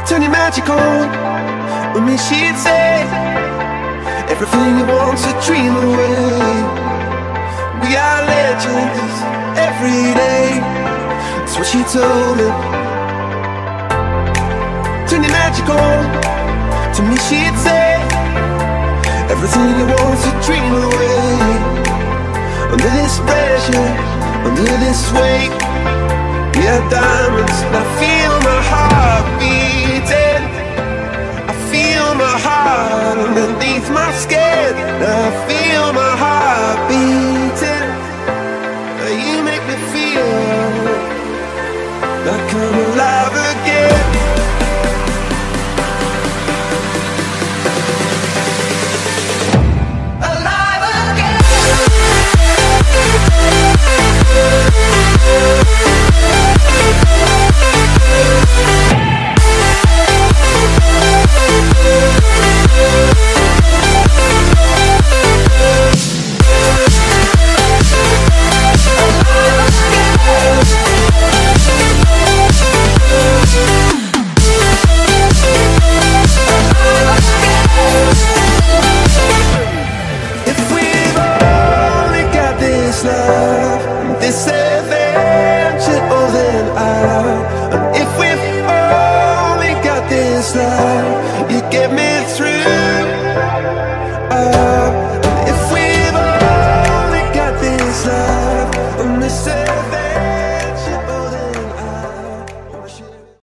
Turn your magic on. With me she'd say everything you want to dream away. We are legends every day. That's what she told me. Turn your magic on. To me she'd say everything you want to dream away. Under this pressure, under this weight, we are diamonds, not fear.